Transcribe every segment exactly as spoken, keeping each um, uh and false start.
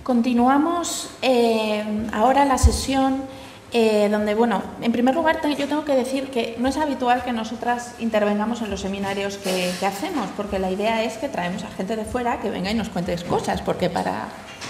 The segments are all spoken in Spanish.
Continuamos eh, ahora la sesión eh, donde, bueno, en primer lugar yo tengo que decir que no es habitual que nosotras intervengamos en los seminarios que, que hacemos, porque la idea es que traemos a gente de fuera que venga y nos cuente cosas, porque para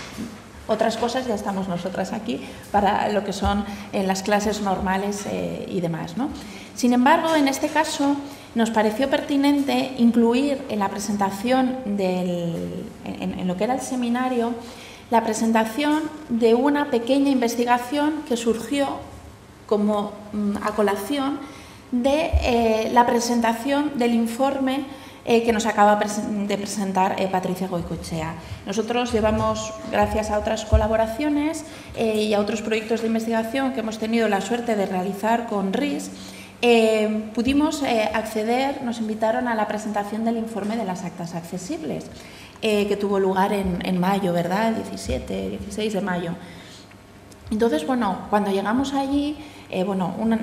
otras cosas ya estamos nosotras aquí, para lo que son en las clases normales eh, y demás, ¿no? Sin embargo, en este caso nos pareció pertinente incluir en la presentación, del, en, en lo que era el seminario, la presentación de una pequeña investigación que surgió como mm, a colación de eh, la presentación del informe eh, que nos acaba de presentar eh, Patricia Goicoechea. Nosotros llevamos, gracias a otras colaboraciones eh, y a otros proyectos de investigación que hemos tenido la suerte de realizar con R I S, eh, pudimos eh, acceder, nos invitaron a la presentación del informe de las actas accesibles, Eh, que tuvo lugar en, en mayo, ¿verdad? El diecisiete, dieciséis de mayo. Entonces, bueno, cuando llegamos allí, eh, bueno, una,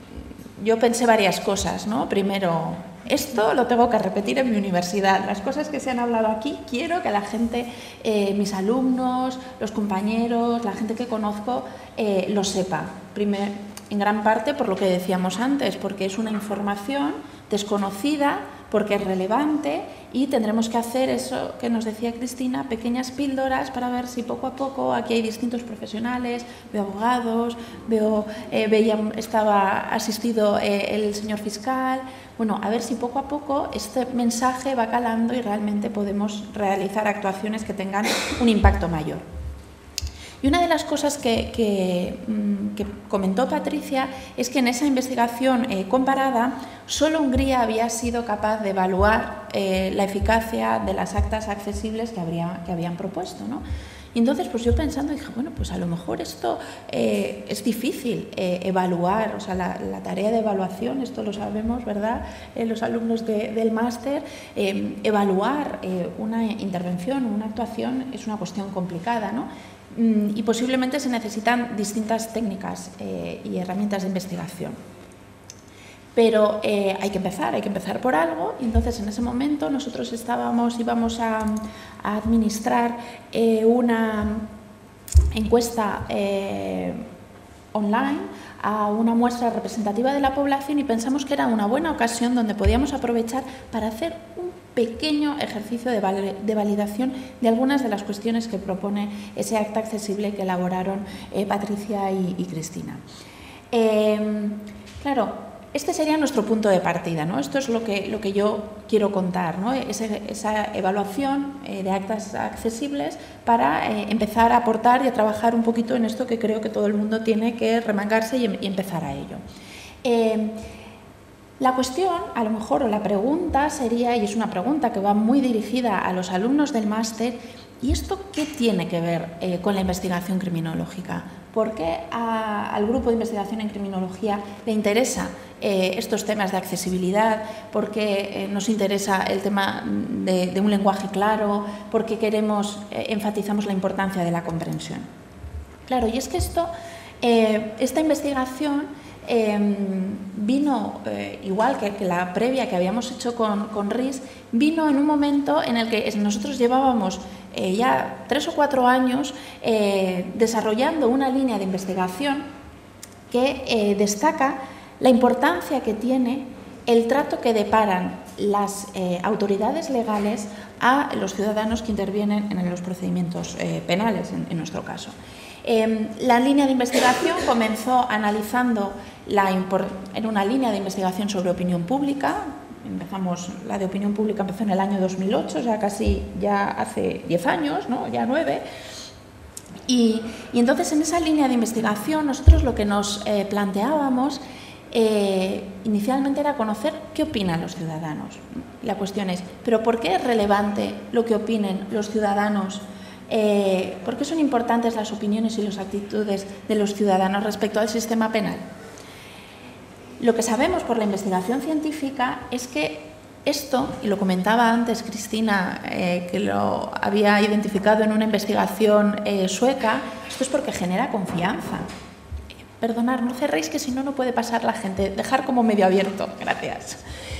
yo pensé varias cosas, ¿no? Primero, esto lo tengo que repetir en mi universidad. Las cosas que se han hablado aquí, quiero que la gente, eh, mis alumnos, los compañeros, la gente que conozco, eh, lo sepa. Primer, en gran parte por lo que decíamos antes, porque es una información desconocida, porque es relevante y tendremos que hacer eso que nos decía Cristina, pequeñas píldoras para ver si poco a poco, aquí hay distintos profesionales, veo abogados, veo, eh, veía, estaba asistido eh, el señor fiscal, bueno, a ver si poco a poco este mensaje va calando y realmente podemos realizar actuaciones que tengan un impacto mayor. Y una de las cosas que, que, que comentó Patricia es que en esa investigación eh, comparada solo Hungría había sido capaz de evaluar eh, la eficacia de las actas accesibles que, habría, que habían propuesto, ¿no? Y entonces, pues yo pensando, dije, bueno, pues a lo mejor esto eh, es difícil eh, evaluar, o sea, la, la tarea de evaluación, esto lo sabemos, ¿verdad?, eh, los alumnos de, del máster, eh, evaluar eh, una intervención, una actuación es una cuestión complicada, ¿no? Y posiblemente se necesitan distintas técnicas eh, y herramientas de investigación. Pero eh, hay que empezar, hay que empezar por algo, y entonces en ese momento nosotros estábamos, íbamos a, a administrar eh, una encuesta eh, online a una muestra representativa de la población y pensamos que era una buena ocasión donde podíamos aprovechar para hacer un pequeño ejercicio de, val de validación de algunas de las cuestiones que propone ese acta accesible que elaboraron eh, Patricia y, y Cristina. Eh, claro, este sería nuestro punto de partida, ¿no? Esto es lo que, lo que yo quiero contar, ¿no? Ese, esa evaluación eh, de actas accesibles para eh, empezar a aportar y a trabajar un poquito en esto que creo que todo el mundo tiene que remangarse y, y empezar a ello. Eh, La cuestión, a lo mejor, o la pregunta sería, y es una pregunta que va muy dirigida a los alumnos del máster, ¿y esto qué tiene que ver eh, con la investigación criminológica? ¿Por qué a, al grupo de investigación en criminología le interesa eh, estos temas de accesibilidad? ¿Por qué eh, nos interesa el tema de, de un lenguaje claro? ¿Por qué queremos, eh, enfatizamos la importancia de la comprensión? Claro, y es que esto, eh, esta investigación Eh, vino, eh, igual que, que la previa que habíamos hecho con, con R I S, vino en un momento en el que nosotros llevábamos eh, ya tres o cuatro años eh, desarrollando una línea de investigación que eh, destaca la importancia que tiene el trato que deparan las eh, autoridades legales a los ciudadanos que intervienen en los procedimientos eh, penales, en, en nuestro caso. Eh, la línea de investigación comenzó analizando, la en una línea de investigación sobre opinión pública. Empezamos, la de opinión pública empezó en el año dos mil ocho, o sea, casi ya hace diez años, ¿no? Ya nueve. Y, y entonces en esa línea de investigación nosotros lo que nos eh, planteábamos eh, inicialmente era conocer qué opinan los ciudadanos. La cuestión es, ¿pero por qué es relevante lo que opinen los ciudadanos? Eh, ¿Por qué son importantes las opiniones y las actitudes de los ciudadanos respecto al sistema penal? Lo que sabemos por la investigación científica es que esto, y lo comentaba antes Cristina, eh, que lo había identificado en una investigación eh, sueca, esto es porque genera confianza. Perdonad, no cerréis que si no, no puede pasar la gente. Dejar como medio abierto, gracias.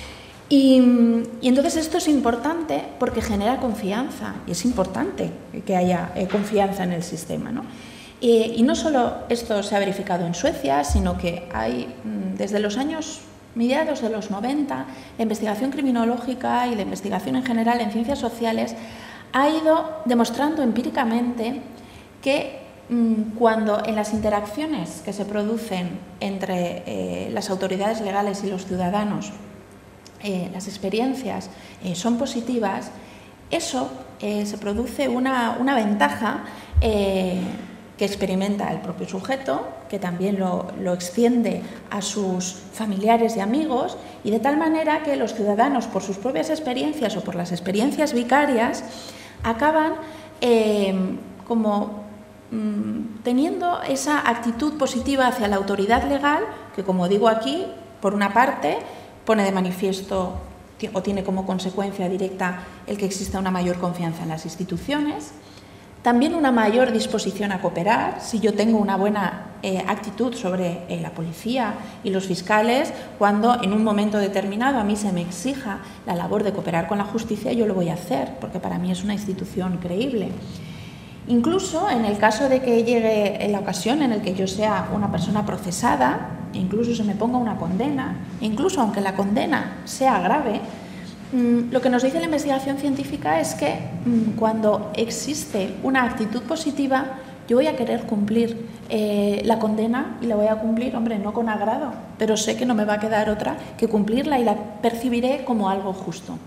Y, y entonces esto es importante porque genera confianza, y es importante que haya eh, confianza en el sistema, ¿no? Eh, y no solo esto se ha verificado en Suecia, sino que hay, desde los años mediados de los noventa, la investigación criminológica y la investigación en general en ciencias sociales ha ido demostrando empíricamente que mmm, cuando en las interacciones que se producen entre eh, las autoridades legales y los ciudadanos Eh, las experiencias eh, son positivas, eso eh, se produce una, una ventaja eh, que experimenta el propio sujeto, que también lo, lo extiende a sus familiares y amigos, y de tal manera que los ciudadanos, por sus propias experiencias o por las experiencias vicarias, acaban eh, como mmm, teniendo esa actitud positiva hacia la autoridad legal, que, como digo aquí, por una parte, pone de manifiesto o tiene como consecuencia directa el que exista una mayor confianza en las instituciones, también una mayor disposición a cooperar. Si yo tengo una buena eh, actitud sobre eh, la policía y los fiscales, cuando en un momento determinado a mí se me exija la labor de cooperar con la justicia, yo lo voy a hacer, porque para mí es una institución creíble. Incluso en el caso de que llegue en la ocasión en la que yo sea una persona procesada, incluso se me ponga una condena, incluso aunque la condena sea grave, mmm, lo que nos dice la investigación científica es que mmm, cuando existe una actitud positiva, yo voy a querer cumplir eh, la condena y la voy a cumplir, hombre, no con agrado, pero sé que no me va a quedar otra que cumplirla y la percibiré como algo justo.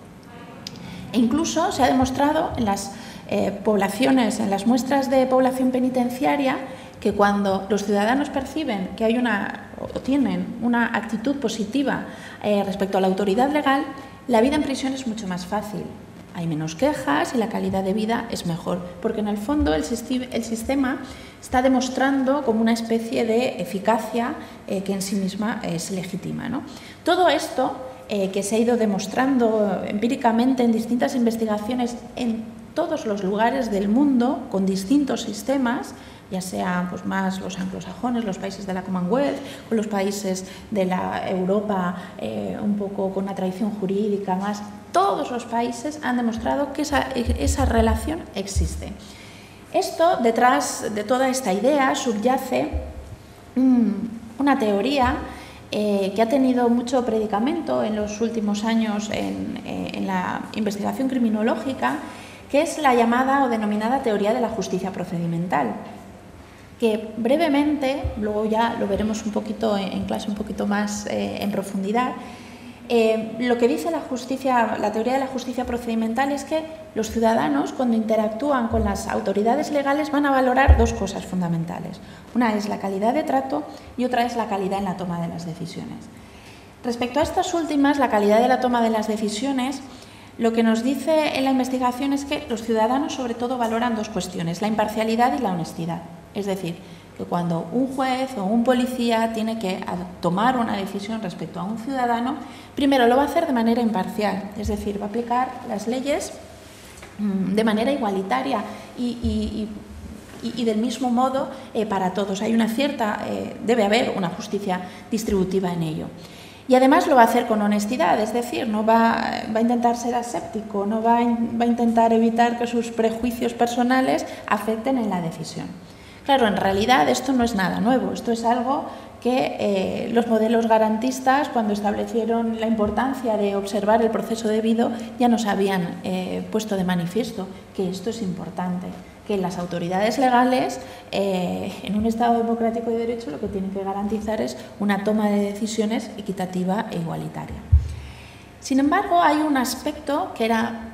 E incluso se ha demostrado en las Eh, poblaciones, en las muestras de población penitenciaria, que cuando los ciudadanos perciben que hay una o tienen una actitud positiva eh, respecto a la autoridad legal, la vida en prisión es mucho más fácil. Hay menos quejas y la calidad de vida es mejor, porque en el fondo el, el sistema está demostrando como una especie de eficacia eh, que en sí misma es legítima, ¿no? Todo esto eh, que se ha ido demostrando empíricamente en distintas investigaciones en todos los lugares del mundo, con distintos sistemas, ya sean pues, más los anglosajones, los países de la Commonwealth, o los países de la Europa eh, un poco con una tradición jurídica más, todos los países han demostrado que esa, esa relación existe. Esto, detrás de toda esta idea, subyace mmm, una teoría eh, que ha tenido mucho predicamento en los últimos años en, eh, en la investigación criminológica, que es la llamada o denominada teoría de la justicia procedimental, que brevemente, luego ya lo veremos un poquito en clase un poquito más eh, en profundidad, eh, lo que dice la, justicia, la teoría de la justicia procedimental es que los ciudadanos, cuando interactúan con las autoridades legales, van a valorar dos cosas fundamentales. Una es la calidad de trato y otra es la calidad en la toma de las decisiones. Respecto a estas últimas, la calidad de la toma de las decisiones, lo que nos dice en la investigación es que los ciudadanos sobre todo valoran dos cuestiones, la imparcialidad y la honestidad. Es decir, que cuando un juez o un policía tiene que tomar una decisión respecto a un ciudadano, primero lo va a hacer de manera imparcial, es decir, va a aplicar las leyes de manera igualitaria y, y, y, y del mismo modo eh, para todos. Hay una cierta, eh, debe haber una justicia distributiva en ello. Y además lo va a hacer con honestidad, es decir, no va, va a intentar ser aséptico, no va a, va a intentar evitar que sus prejuicios personales afecten en la decisión. Claro, en realidad esto no es nada nuevo, esto es algo que eh, los modelos garantistas, cuando establecieron la importancia de observar el proceso debido, ya nos habían eh, puesto de manifiesto que esto es importante, que las autoridades legales eh, en un Estado democrático de derecho lo que tienen que garantizar es una toma de decisiones equitativa e igualitaria. Sin embargo, hay un aspecto que era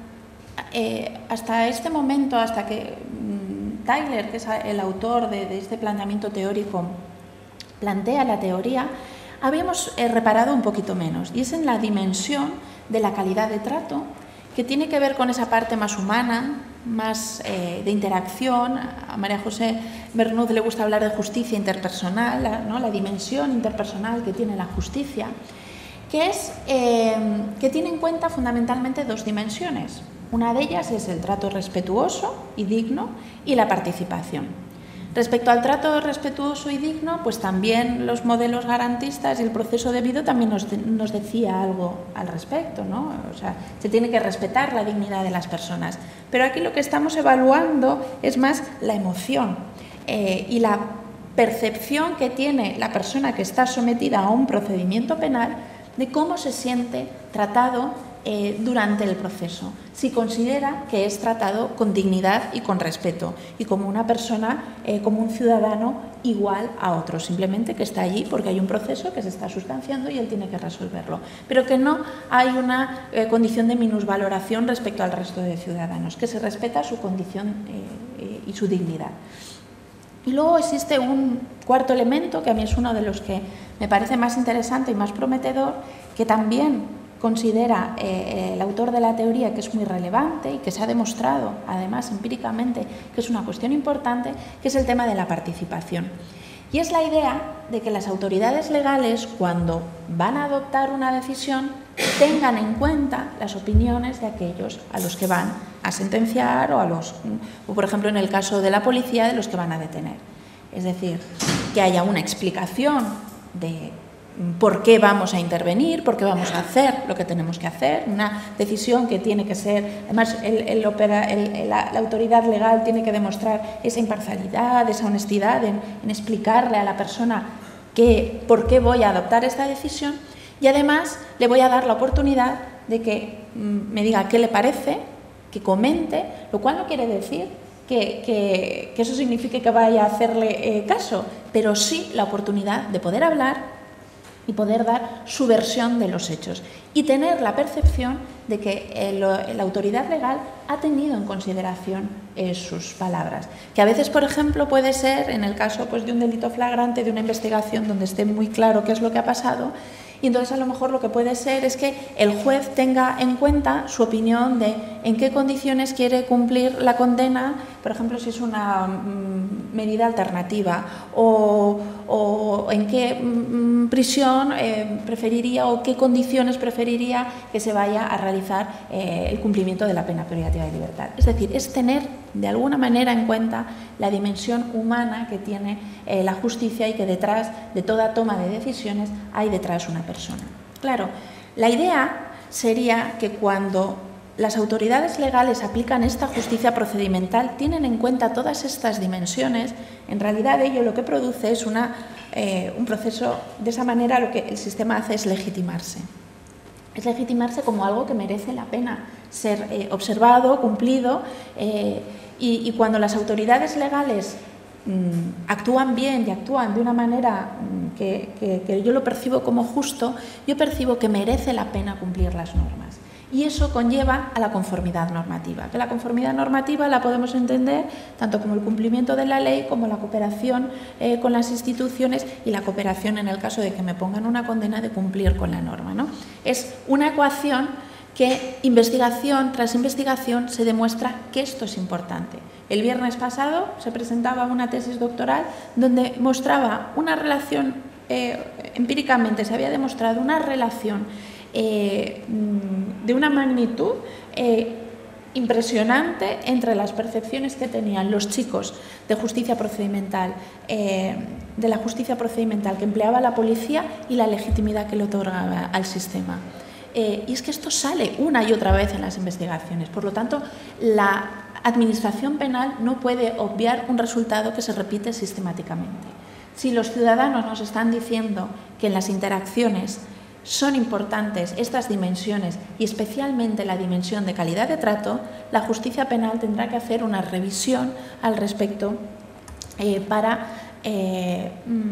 eh, hasta este momento, hasta que mmm, Tyler, que es el autor de, de este planteamiento teórico, plantea la teoría, habíamos eh, reparado un poquito menos, y es en la dimensión de la calidad de trato, que tiene que ver con esa parte más humana, más eh, de interacción. A María José Bernud le gusta hablar de justicia interpersonal, la, ¿no? la dimensión interpersonal que tiene la justicia, que, es, eh, que tiene en cuenta fundamentalmente dos dimensiones. Una de ellas es el trato respetuoso y digno y la participación. Respecto al trato respetuoso y digno, pues también los modelos garantistas y el proceso debido también nos, de, nos decía algo al respecto, ¿no? O sea, se tiene que respetar la dignidad de las personas. Pero aquí lo que estamos evaluando es más la emoción eh, y la percepción que tiene la persona que está sometida a un procedimiento penal de cómo se siente tratado Eh, durante el proceso, si considera que es tratado con dignidad y con respeto y como una persona, eh, como un ciudadano igual a otro, simplemente que está allí porque hay un proceso que se está sustanciando y él tiene que resolverlo, pero que no hay una eh, condición de minusvaloración respecto al resto de ciudadanos, que se respeta su condición eh, y su dignidad. Y luego existe un cuarto elemento que a mí es uno de los que me parece más interesante y más prometedor, que también considera eh, el autor de la teoría que es muy relevante y que se ha demostrado, además, empíricamente, que es una cuestión importante, que es el tema de la participación. Y es la idea de que las autoridades legales, cuando van a adoptar una decisión, tengan en cuenta las opiniones de aquellos a los que van a sentenciar o, a los, o, por ejemplo, en el caso de la policía, de los que van a detener. Es decir, que haya una explicación de por qué vamos a intervenir, por qué vamos a hacer lo que tenemos que hacer, una decisión que tiene que ser, además el, el opera, el, la, la autoridad legal tiene que demostrar esa imparcialidad, esa honestidad en, en explicarle a la persona que, por qué voy a adoptar esta decisión, y además le voy a dar la oportunidad de que mm, me diga qué le parece, que comente, lo cual no quiere decir que, que, que eso signifique que vaya a hacerle eh, caso, pero sí la oportunidad de poder hablar y poder dar su versión de los hechos y tener la percepción de que el, la autoridad legal ha tenido en consideración eh, sus palabras. Que a veces, por ejemplo, puede ser, en el caso pues, de un delito flagrante, de una investigación donde esté muy claro qué es lo que ha pasado, y entonces a lo mejor lo que puede ser es que el juez tenga en cuenta su opinión de en qué condiciones quiere cumplir la condena, por ejemplo, si es una mm, medida alternativa, o, o en qué mm, prisión eh, preferiría o qué condiciones preferiría que se vaya a realizar eh, el cumplimiento de la pena privativa de libertad. Es decir, es tener de alguna manera en cuenta la dimensión humana que tiene eh, la justicia y que detrás de toda toma de decisiones hay detrás una persona. Claro, la idea sería que cuando las autoridades legales aplican esta justicia procedimental, tienen en cuenta todas estas dimensiones, en realidad ello lo que produce es una, eh, un proceso, de esa manera lo que el sistema hace es legitimarse. Es legitimarse como algo que merece la pena ser eh, observado, cumplido, eh, y, y cuando las autoridades legales mmm, actúan bien y actúan de una manera mmm, que, que, que yo lo percibo como justo, yo percibo que merece la pena cumplir las normas. Y eso conlleva a la conformidad normativa, que la conformidad normativa la podemos entender tanto como el cumplimiento de la ley, como la cooperación eh, con las instituciones y la cooperación en el caso de que me pongan una condena de cumplir con la norma, ¿no? Es una ecuación que investigación tras investigación se demuestra que esto es importante. El viernes pasado se presentaba una tesis doctoral donde mostraba una relación, eh, empíricamente se había demostrado una relación Eh, de una magnitud eh, impresionante entre las percepciones que tenían los chicos de justicia procedimental, eh, de la justicia procedimental que empleaba la policía y la legitimidad que le otorgaba al sistema. Eh, y es que esto sale una y otra vez en las investigaciones. Por lo tanto, la administración penal no puede obviar un resultado que se repite sistemáticamente. Si los ciudadanos nos están diciendo que en las interacciones son importantes estas dimensiones y especialmente la dimensión de calidad de trato, la justicia penal tendrá que hacer una revisión al respecto eh, para eh,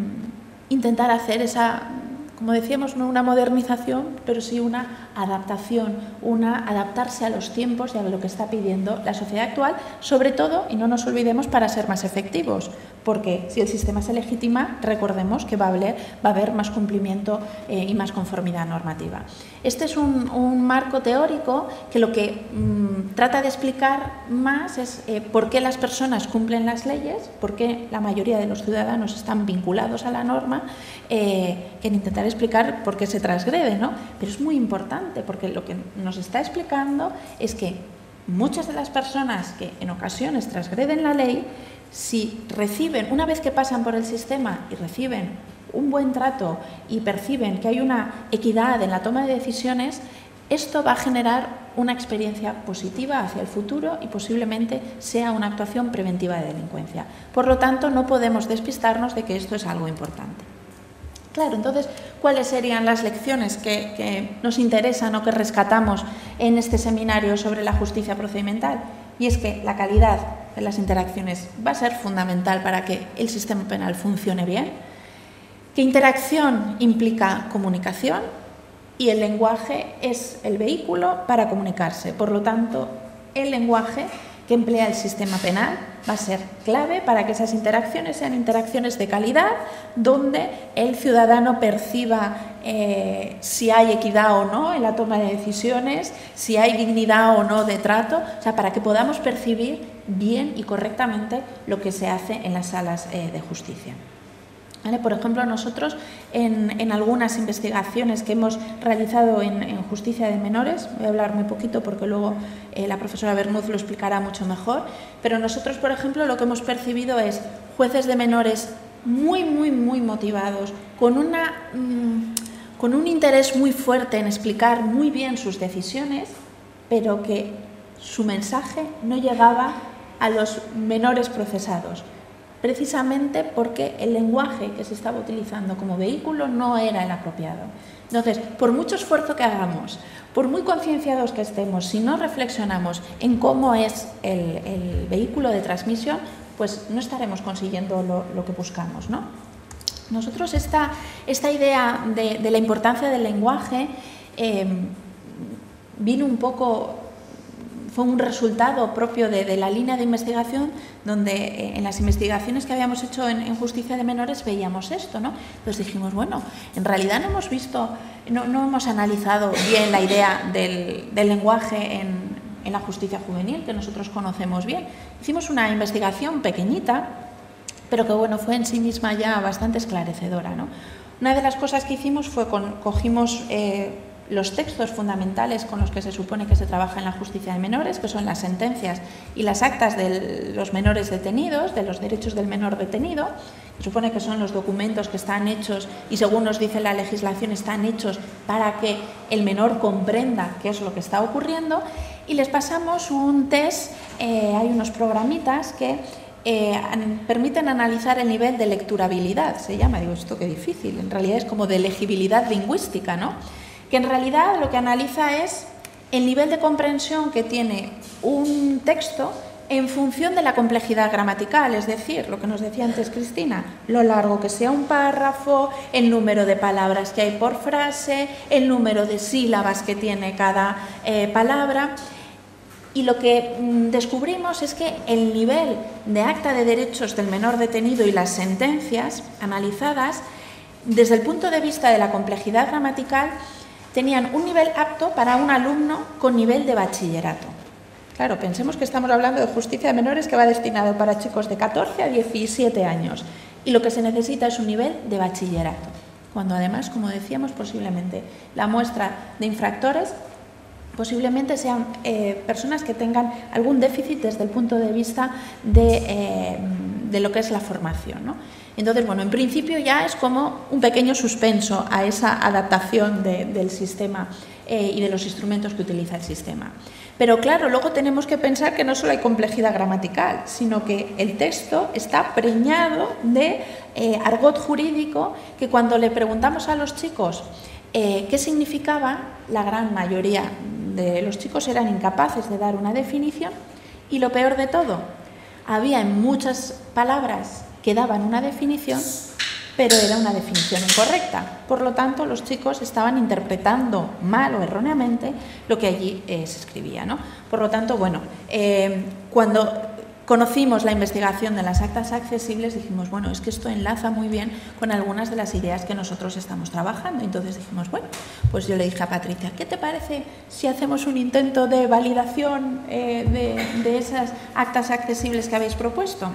intentar hacer esa, como decíamos, no una modernización, pero sí una adaptación, una adaptarse a los tiempos y a lo que está pidiendo la sociedad actual, sobre todo, y no nos olvidemos, para ser más efectivos, porque si el sistema se legitima, recordemos que va a haber, va a haber más cumplimiento eh, y más conformidad normativa. Este es un, un marco teórico que lo que mmm, trata de explicar más es eh, por qué las personas cumplen las leyes, por qué la mayoría de los ciudadanos están vinculados a la norma, eh, que en intentar explicar por qué se transgrede, ¿no? Pero es muy importante porque lo que nos está explicando es que muchas de las personas que en ocasiones transgreden la ley si reciben, una vez que pasan por el sistema y reciben un buen trato y perciben que hay una equidad en la toma de decisiones, esto va a generar una experiencia positiva hacia el futuro y posiblemente sea una actuación preventiva de delincuencia. Por lo tanto, no podemos despistarnos de que esto es algo importante. Claro, entonces, ¿cuáles serían las lecciones que, que nos interesan o que rescatamos en este seminario sobre la justicia procedimental? Y es que la calidad de las interacciones va a ser fundamental para que el sistema penal funcione bien, que interacción implica comunicación y el lenguaje es el vehículo para comunicarse. Por lo tanto, el lenguaje que emplea el sistema penal va a ser clave para que esas interacciones sean interacciones de calidad, donde el ciudadano perciba eh, si hay equidad o no en la toma de decisiones, si hay dignidad o no de trato, o sea, para que podamos percibir bien y correctamente lo que se hace en las salas eh, de justicia. ¿Vale? Por ejemplo, nosotros en, en algunas investigaciones que hemos realizado en, en justicia de menores, voy a hablar muy poquito porque luego eh, la profesora Bermúdez lo explicará mucho mejor, pero nosotros, por ejemplo, lo que hemos percibido es jueces de menores muy, muy, muy motivados, con, una, mmm, con un interés muy fuerte en explicar muy bien sus decisiones, pero que su mensaje no llegaba a los menores procesados, precisamente porque el lenguaje que se estaba utilizando como vehículo no era el apropiado. Entonces, por mucho esfuerzo que hagamos, por muy concienciados que estemos, si no reflexionamos en cómo es el, el vehículo de transmisión, pues no estaremos consiguiendo lo, lo que buscamos, ¿no? Nosotros esta, esta idea de, de la importancia del lenguaje eh, vino un poco... fue un resultado propio de, de la línea de investigación donde eh, en las investigaciones que habíamos hecho en, en justicia de menores veíamos esto, ¿no? Entonces dijimos, bueno, en realidad no hemos visto, no, no hemos analizado bien la idea del, del lenguaje en, en la justicia juvenil, que nosotros conocemos bien. Hicimos una investigación pequeñita, pero que bueno, fue en sí misma ya bastante esclarecedora, ¿no? Una de las cosas que hicimos fue con, cogimos eh, los textos fundamentales con los que se supone que se trabaja en la justicia de menores, que son las sentencias y las actas de los menores detenidos, de los derechos del menor detenido. Se supone que son los documentos que están hechos y, según nos dice la legislación, están hechos para que el menor comprenda qué es lo que está ocurriendo, y les pasamos un test, eh, hay unos programitas que Eh, permiten analizar el nivel de lecturabilidad, se llama, digo, esto qué difícil, en realidad es como de legibilidad lingüística, ¿no? Que en realidad lo que analiza es el nivel de comprensión que tiene un texto en función de la complejidad gramatical, es decir, lo que nos decía antes Cristina, lo largo que sea un párrafo, el número de palabras que hay por frase, el número de sílabas que tiene cada eh, palabra. Y lo que descubrimos es que el nivel de acta de derechos del menor detenido y las sentencias analizadas, desde el punto de vista de la complejidad gramatical, tenían un nivel apto para un alumno con nivel de bachillerato. Claro, pensemos que estamos hablando de justicia de menores que va destinado para chicos de catorce a diecisiete años y lo que se necesita es un nivel de bachillerato, cuando además, como decíamos, posiblemente la muestra de infractores posiblemente sean eh, personas que tengan algún déficit desde el punto de vista de, eh, de lo que es la formación, ¿no? Entonces, bueno, en principio ya es como un pequeño suspenso a esa adaptación de, del sistema eh, y de los instrumentos que utiliza el sistema. Pero claro, luego tenemos que pensar que no solo hay complejidad gramatical, sino que el texto está preñado de eh, argot jurídico que cuando le preguntamos a los chicos eh, qué significaba, la gran mayoría de los chicos eran incapaces de dar una definición y lo peor de todo, había en muchas palabras que daban una definición, pero era una definición incorrecta. Por lo tanto, los chicos estaban interpretando mal o erróneamente lo que allí eh, se escribía, ¿no? Por lo tanto, bueno, eh, cuando conocimos la investigación de las actas accesibles, dijimos, bueno, es que esto enlaza muy bien con algunas de las ideas que nosotros estamos trabajando. Entonces dijimos, bueno, pues yo le dije a Patricia, ¿qué te parece si hacemos un intento de validación eh, de, de esas actas accesibles que habéis propuesto?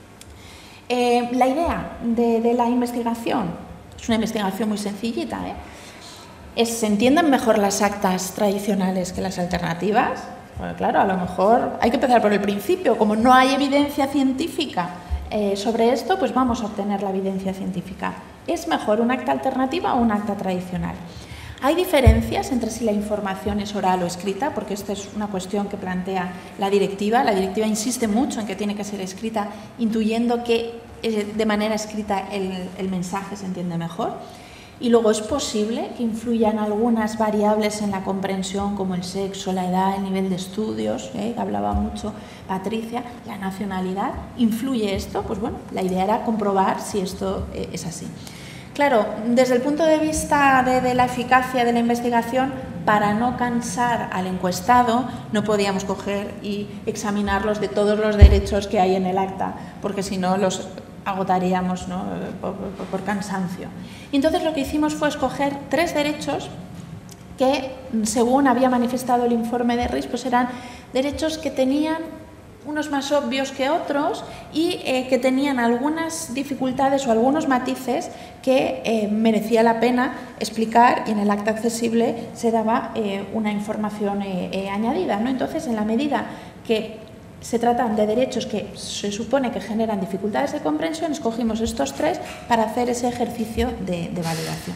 Eh, la idea de, de la investigación es una investigación muy sencillita, ¿eh? Es, ¿se entienden mejor las actas tradicionales que las alternativas? Bueno, claro, a lo mejor hay que empezar por el principio. Como no hay evidencia científica eh, sobre esto, pues vamos a obtener la evidencia científica. ¿Es mejor un acta alternativa o un acta tradicional? Hay diferencias entre si la información es oral o escrita, porque esta es una cuestión que plantea la directiva. La directiva insiste mucho en que tiene que ser escrita, intuyendo que eh, de manera escrita el, el mensaje se entiende mejor. Y luego es posible que influyan algunas variables en la comprensión, como el sexo, la edad, el nivel de estudios, ¿eh? que hablaba mucho Patricia, la nacionalidad. ¿Influye esto? Pues bueno, la idea era comprobar si esto eh, es así. Claro, desde el punto de vista de, de la eficacia de la investigación, para no cansar al encuestado, no podíamos coger y examinarlos de todos los derechos que hay en el acta, porque si no los agotaríamos, ¿no? por, por, por cansancio. Y entonces lo que hicimos fue escoger tres derechos que, según había manifestado el informe de R I S, pues eran derechos que tenían unos más obvios que otros y eh, que tenían algunas dificultades o algunos matices que eh, merecía la pena explicar, y en el acta accesible se daba eh, una información eh, eh, añadida, ¿no? Entonces, en la medida que se tratan de derechos que se supone que generan dificultades de comprensión, escogimos estos tres para hacer ese ejercicio de, de validación.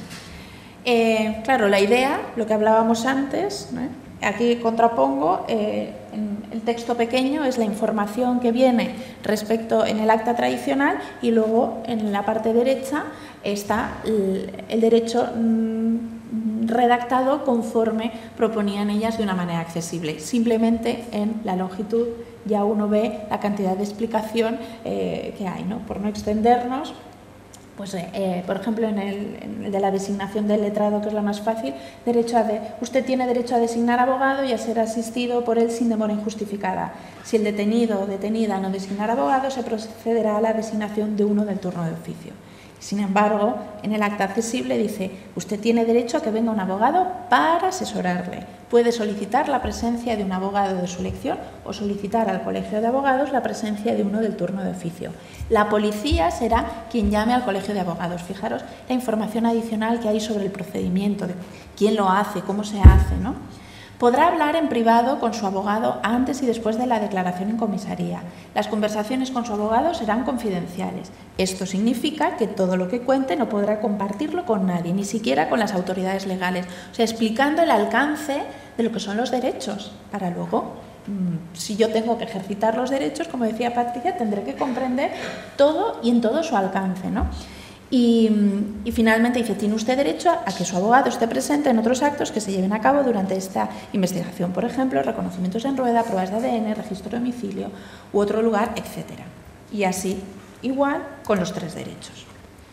Eh, claro, la idea, lo que hablábamos antes, ¿no? Aquí contrapongo, eh, en el texto pequeño es la información que viene respecto en el acta tradicional, y luego en la parte derecha está el, el derecho mmm, redactado conforme proponían ellas de una manera accesible. Simplemente en la longitud ya uno ve la cantidad de explicación eh, que hay, ¿no? Por no extendernos. Pues, eh, por ejemplo, en el, en el de la designación del letrado, que es la más fácil, derecho a de, usted tiene derecho a designar abogado y a ser asistido por él sin demora injustificada. Si el detenido o detenida no designar abogado, se procederá a la designación de uno del turno de oficio. Sin embargo, en el acta accesible dice, usted tiene derecho a que venga un abogado para asesorarle. Puede solicitar la presencia de un abogado de su elección o solicitar al colegio de abogados la presencia de uno del turno de oficio. La policía será quien llame al colegio de abogados. Fijaros la información adicional que hay sobre el procedimiento, de quién lo hace, cómo se hace, ¿no? Podrá hablar en privado con su abogado antes y después de la declaración en comisaría. Las conversaciones con su abogado serán confidenciales. Esto significa que todo lo que cuente no podrá compartirlo con nadie, ni siquiera con las autoridades legales. O sea, explicando el alcance de lo que son los derechos, para luego, si yo tengo que ejercitar los derechos, como decía Patricia, tendré que comprender todo y en todo su alcance, ¿no? Y, y finalmente dice, tiene usted derecho a que su abogado esté presente en otros actos que se lleven a cabo durante esta investigación, por ejemplo, reconocimientos en rueda, pruebas de A D N, registro de domicilio u otro lugar, etcétera. Y así, igual, con los tres derechos.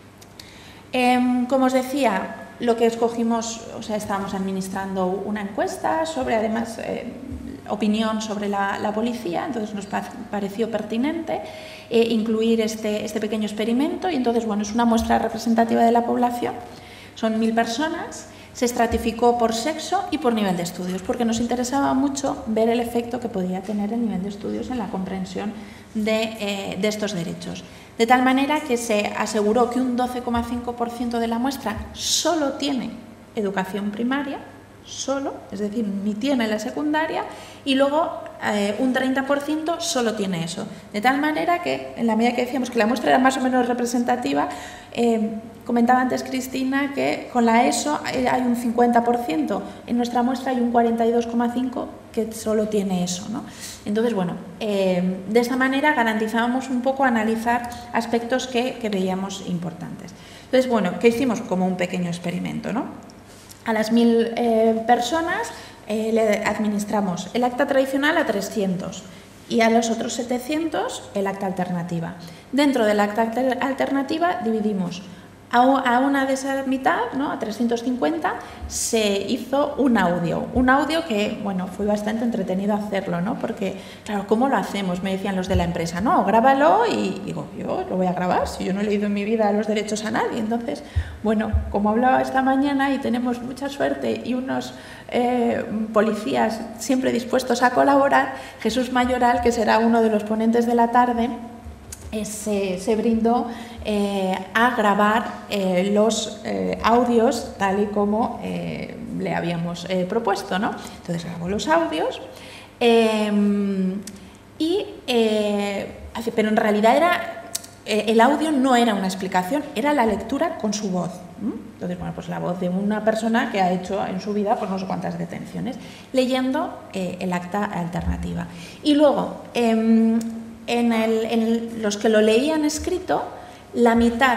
Eh, como os decía, lo que escogimos, o sea, estábamos administrando una encuesta sobre, además, eh, opinión sobre la, la policía, entonces nos pareció pertinente eh, incluir este, este pequeño experimento, y entonces, bueno, es una muestra representativa de la población, son mil personas, se estratificó por sexo y por nivel de estudios, porque nos interesaba mucho ver el efecto que podía tener el nivel de estudios en la comprensión de, eh, de estos derechos. De tal manera que se aseguró que un doce coma cinco por ciento de la muestra solo tiene educación primaria, solo, es decir, ni tiene la secundaria, y luego eh, un treinta por ciento solo tiene eso. De tal manera que, en la medida que decíamos que la muestra era más o menos representativa, eh, comentaba antes Cristina que con la ESO hay un cincuenta por ciento, en nuestra muestra hay un cuarenta y dos coma cinco por ciento que solo tiene eso, ¿no? Entonces, bueno, eh, de esta manera garantizábamos un poco analizar aspectos que, que veíamos importantes. Entonces, bueno, ¿qué hicimos? Como un pequeño experimento, ¿no? A las mil eh, personas eh, le administramos el acta tradicional a trescientos y a los otros setecientos el acta alternativa. Dentro del acta alternativa dividimos a una de esa mitad, ¿no? A trescientos cincuenta, se hizo un audio. Un audio que, bueno, fue bastante entretenido hacerlo, ¿no? Porque, claro, ¿cómo lo hacemos? Me decían los de la empresa, no, grábalo, y digo, yo lo voy a grabar, si yo no he leído en mi vida los derechos a nadie. Entonces, bueno, como hablaba esta mañana y tenemos mucha suerte y unos eh, policías siempre dispuestos a colaborar, Jesús Mayoral, que será uno de los ponentes de la tarde, Eh, se, se brindó eh, a grabar eh, los eh, audios tal y como eh, le habíamos eh, propuesto, ¿no? Entonces grabó los audios eh, y, eh, pero en realidad era el audio no era una explicación, era la lectura con su voz. Entonces, bueno, pues la voz de una persona que ha hecho en su vida pues no sé cuántas detenciones, leyendo eh, el acta alternativa. Y luego, eh, en, el, en los que lo leían escrito, la mitad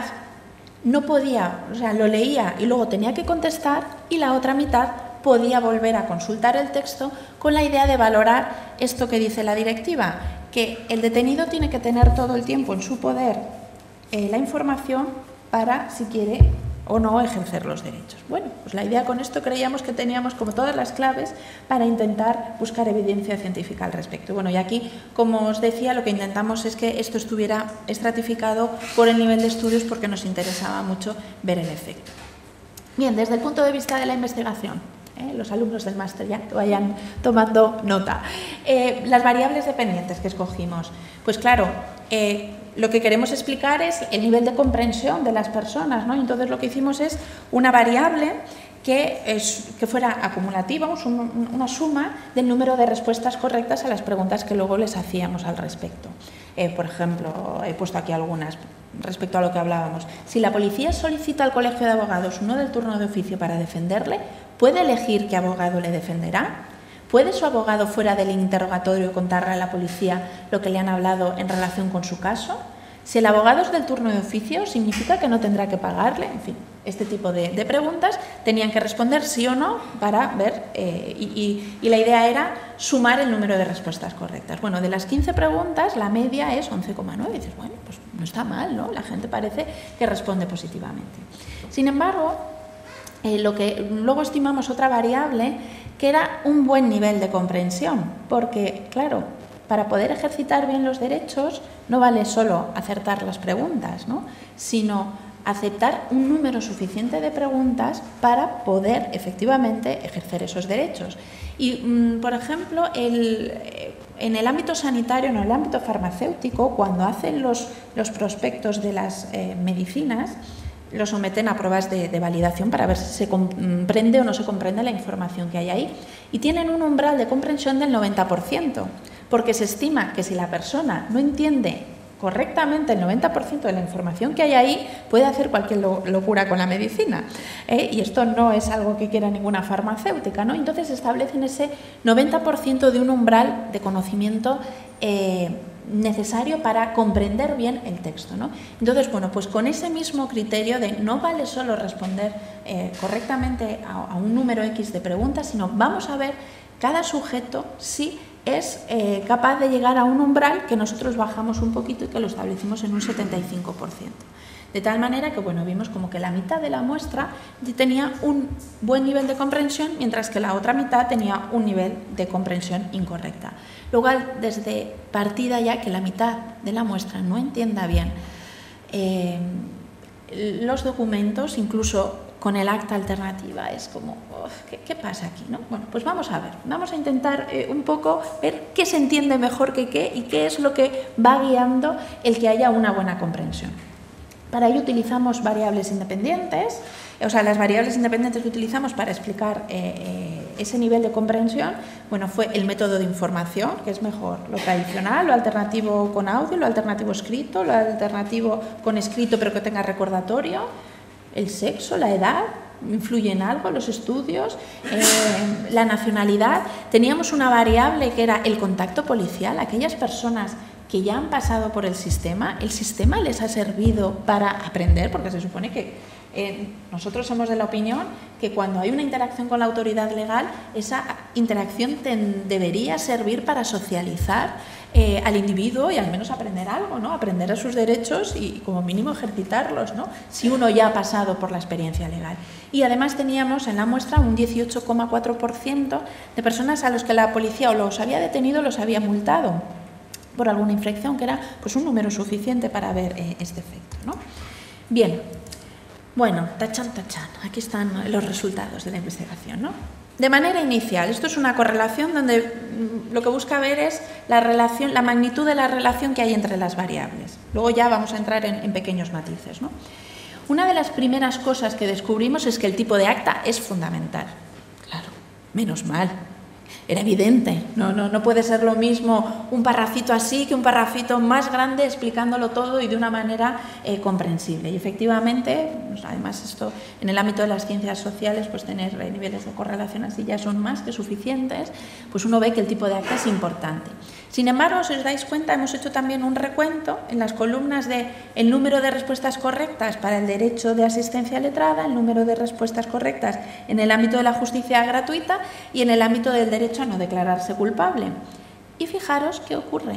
no podía, o sea, lo leía y luego tenía que contestar, y la otra mitad podía volver a consultar el texto con la idea de valorar esto que dice la directiva, que el detenido tiene que tener todo el tiempo en su poder eh, la información para, si quiere o no, ejercer los derechos. Bueno, pues la idea con esto creíamos que teníamos como todas las claves para intentar buscar evidencia científica al respecto. Bueno, y aquí, como os decía, lo que intentamos es que esto estuviera estratificado por el nivel de estudios, porque nos interesaba mucho ver el efecto. Bien, desde el punto de vista de la investigación, ¿eh? Los alumnos del máster ya que vayan tomando nota. Eh, las variables dependientes que escogimos, pues claro, eh, lo que queremos explicar es el nivel de comprensión de las personas, ¿no? Entonces lo que hicimos es una variable que, es, que fuera acumulativa, un, una suma del número de respuestas correctas a las preguntas que luego les hacíamos al respecto. Eh, por ejemplo, he puesto aquí algunas respecto a lo que hablábamos. Si la policía solicita al colegio de abogados uno del turno de oficio para defenderle, ¿puede elegir qué abogado le defenderá? ¿Puede su abogado, fuera del interrogatorio, contarle a la policía lo que le han hablado en relación con su caso? Si el abogado es del turno de oficio, ¿significa que no tendrá que pagarle? En fin, este tipo de, de preguntas tenían que responder sí o no para ver, eh, y, y, y la idea era sumar el número de respuestas correctas. Bueno, de las quince preguntas, la media es once coma nueve. Dices, bueno, pues no está mal, ¿no? La gente parece que responde positivamente. Sin embargo, eh, lo que luego estimamos otra variable, que era un buen nivel de comprensión, porque, claro, para poder ejercitar bien los derechos no vale solo acertar las preguntas, ¿no? Sino aceptar un número suficiente de preguntas para poder efectivamente ejercer esos derechos. Y, mmm, por ejemplo, el, en el ámbito sanitario, en el ámbito farmacéutico, cuando hacen los, los prospectos de las eh, medicinas, lo someten a pruebas de, de validación para ver si se comprende o no se comprende la información que hay ahí. Y tienen un umbral de comprensión del noventa por ciento, porque se estima que si la persona no entiende correctamente el noventa por ciento de la información que hay ahí, puede hacer cualquier lo, locura con la medicina. ¿eh? Y esto no es algo que quiera ninguna farmacéutica, ¿no? Entonces establecen ese noventa por ciento de un umbral de conocimiento eh, necesario para comprender bien el texto, ¿no? Entonces, bueno, pues con ese mismo criterio de no vale solo responder eh, correctamente a, a un número X de preguntas, sino vamos a ver cada sujeto si es eh, capaz de llegar a un umbral que nosotros bajamos un poquito y que lo establecimos en un setenta y cinco por ciento. De tal manera que, bueno, vimos como que la mitad de la muestra tenía un buen nivel de comprensión, mientras que la otra mitad tenía un nivel de comprensión incorrecta. Luego, desde partida ya que la mitad de la muestra no entienda bien eh, los documentos, incluso con el acta alternativa, es como, oh, ¿qué, ¿qué pasa aquí? ¿no? Bueno, pues vamos a ver, vamos a intentar eh, un poco ver qué se entiende mejor que qué y qué es lo que va guiando el que haya una buena comprensión. Para ello utilizamos variables independientes, o sea, las variables independientes que utilizamos para explicar eh, eh, ese nivel de comprensión, bueno, fue el método de información, que es mejor, lo tradicional, lo alternativo con audio, lo alternativo escrito, lo alternativo con escrito pero que tenga recordatorio, el sexo, la edad, influye en algo, los estudios, eh, la nacionalidad. Teníamos una variable que era el contacto policial, aquellas personas que ya han pasado por el sistema, el sistema les ha servido para aprender, porque se supone que eh, nosotros somos de la opinión que cuando hay una interacción con la autoridad legal, esa interacción ten, debería servir para socializar eh, al individuo y al menos aprender algo, ¿no? Aprender a sus derechos y como mínimo ejercitarlos, ¿no? Si uno ya ha pasado por la experiencia legal. Y además teníamos en la muestra un dieciocho coma cuatro por ciento de personas a los que la policía o los había detenido o los había multado por alguna infracción, que era pues un número suficiente para ver eh, este efecto, ¿no? Bien, bueno, tachan, tachan, aquí están los resultados de la investigación, ¿no? De manera inicial, esto es una correlación donde lo que busca ver es la relación, la magnitud de la relación que hay entre las variables. Luego ya vamos a entrar en, en pequeños matices, ¿no? Una de las primeras cosas que descubrimos es que el tipo de acta es fundamental. Claro, menos mal. Era evidente, no, no, no puede ser lo mismo un parrafito así que un parrafito más grande explicándolo todo y de una manera eh, comprensible. Y efectivamente, pues además esto en el ámbito de las ciencias sociales, pues tener eh, niveles de correlación así ya son más que suficientes, pues uno ve que el tipo de acta es importante. Sin embargo, si os dais cuenta, hemos hecho también un recuento en las columnas de el número de respuestas correctas para el derecho de asistencia letrada, el número de respuestas correctas en el ámbito de la justicia gratuita y en el ámbito del derecho a no declararse culpable. Y fijaros qué ocurre.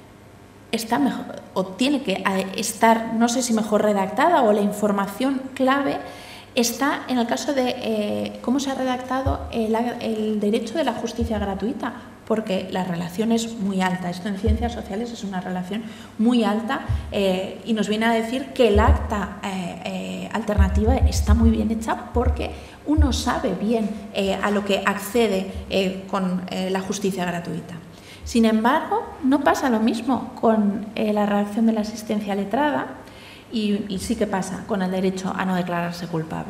Está mejor, o tiene que estar, no sé si mejor redactada, o la información clave está en el caso de eh, cómo se ha redactado el, el derecho de la justicia gratuita, porque la relación es muy alta. Esto en ciencias sociales es una relación muy alta eh, y nos viene a decir que el acta eh, eh, alternativa está muy bien hecha porque uno sabe bien eh, a lo que accede eh, con eh, la justicia gratuita. Sin embargo, no pasa lo mismo con eh, la redacción de la asistencia letrada y, y sí que pasa con el derecho a no declararse culpable.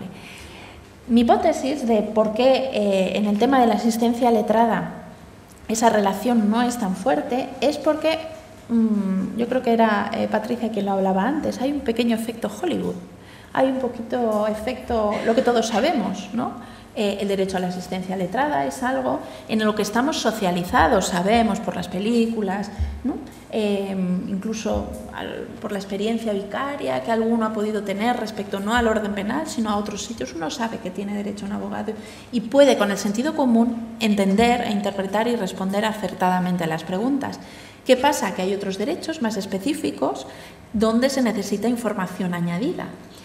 Mi hipótesis de por qué eh, en el tema de la asistencia letrada esa relación no es tan fuerte es porque, mmm, yo creo que era eh, Patricia quien lo hablaba antes, hay un pequeño efecto Hollywood, hay un poquito efecto, lo que todos sabemos, ¿no? Eh, el derecho a la asistencia letrada es algo en lo que estamos socializados, sabemos por las películas, ¿no? eh, incluso al, por la experiencia vicaria que alguno ha podido tener respecto no al orden penal, sino a otros sitios. Uno sabe que tiene derecho a un abogado y puede, con el sentido común, entender e interpretar y responder acertadamente a las preguntas. ¿Qué pasa? Que hay otros derechos más específicos donde se necesita información añadida,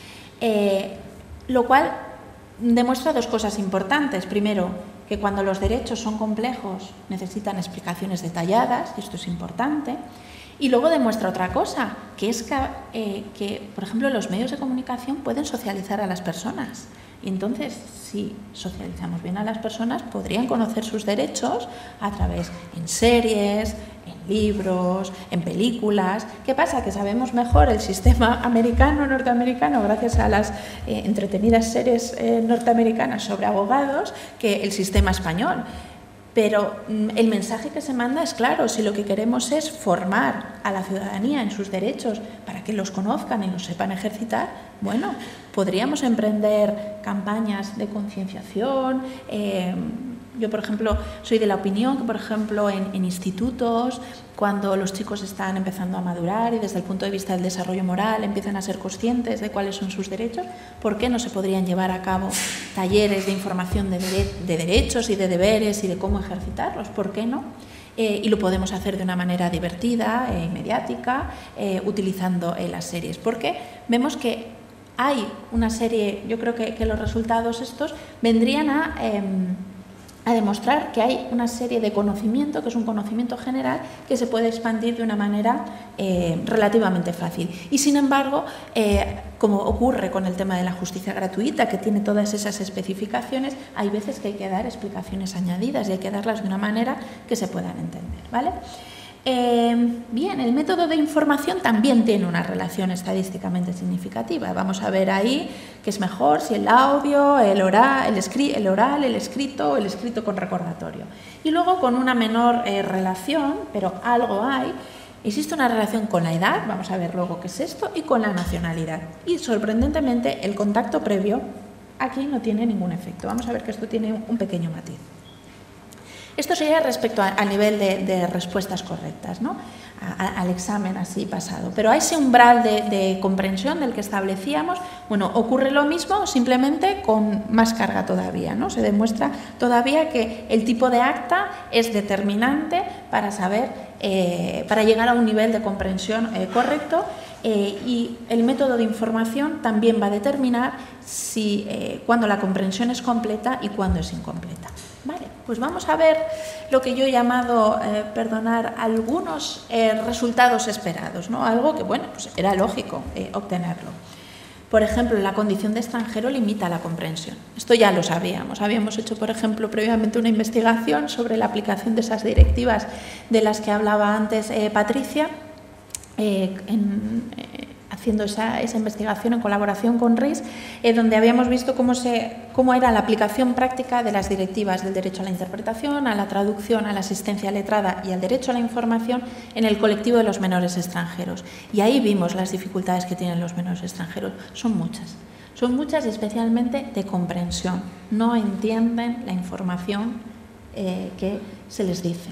eh, lo cual demuestra dos cosas importantes. Primero, que cuando los derechos son complejos necesitan explicaciones detalladas, y esto es importante. Y luego demuestra otra cosa, que es que, eh, que, por ejemplo, los medios de comunicación pueden socializar a las personas. Y entonces, si socializamos bien a las personas, podrían conocer sus derechos a través en series, en libros, en películas. ¿Qué pasa? Que sabemos mejor el sistema americano, norteamericano, gracias a las eh, entretenidas series eh, norteamericanas sobre abogados, que el sistema español. Pero mm, el mensaje que se manda es claro: si lo que queremos es formar a la ciudadanía en sus derechos para que los conozcan y los sepan ejercitar, bueno, podríamos emprender campañas de concienciación. Eh, yo, por ejemplo, soy de la opinión que, por ejemplo, en, en institutos, cuando los chicos están empezando a madurar y desde el punto de vista del desarrollo moral empiezan a ser conscientes de cuáles son sus derechos, ¿por qué no se podrían llevar a cabo talleres de información de, dere de derechos y de deberes y de cómo ejercitarlos? ¿Por qué no? Eh, y lo podemos hacer de una manera divertida e eh, mediática, eh, utilizando eh, las series, porque vemos que hay una serie, yo creo que, que los resultados estos vendrían a... Eh, a demostrar que hay una serie de conocimiento, que es un conocimiento general, que se puede expandir de una manera eh, relativamente fácil. Y sin embargo, eh, como ocurre con el tema de la justicia gratuita, que tiene todas esas especificaciones, hay veces que hay que dar explicaciones añadidas y hay que darlas de una manera que se puedan entender, ¿vale? Eh, bien, el método de información también tiene una relación estadísticamente significativa. Vamos a ver ahí qué es mejor, si el audio, el oral, el, escri el oral, el escrito, el escrito con recordatorio. Y luego, con una menor eh, relación, pero algo hay, existe una relación con la edad, vamos a ver luego qué es esto, y con la nacionalidad. Y sorprendentemente, el contacto previo aquí no tiene ningún efecto. Vamos a ver que esto tiene un pequeño matiz. Esto sería respecto a, a nivel de, de respuestas correctas, ¿no? A, a, al examen así pasado. Pero a ese umbral de, de comprensión del que establecíamos, bueno, ocurre lo mismo, simplemente con más carga todavía, ¿no? Se demuestra todavía que el tipo de acta es determinante para saber, eh, para llegar a un nivel de comprensión eh, correcto. Eh, y el método de información también va a determinar si, eh, cuándo la comprensión es completa y cuándo es incompleta. Vale, pues vamos a ver lo que yo he llamado, eh, perdonar, algunos eh, resultados esperados, ¿no? Algo que, bueno, pues era lógico eh, obtenerlo. Por ejemplo, la condición de extranjero limita la comprensión. Esto ya lo sabíamos. Habíamos hecho, por ejemplo, previamente una investigación sobre la aplicación de esas directivas de las que hablaba antes eh, Patricia, eh, en, eh, haciendo esa, esa investigación en colaboración con R I S, eh, donde habíamos visto cómo, se, cómo era la aplicación práctica de las directivas del derecho a la interpretación, a la traducción, a la asistencia letrada y al derecho a la información en el colectivo de los menores extranjeros. Y ahí vimos las dificultades que tienen los menores extranjeros. Son muchas. Son muchas y especialmente de comprensión. No entienden la información eh, que se les dice.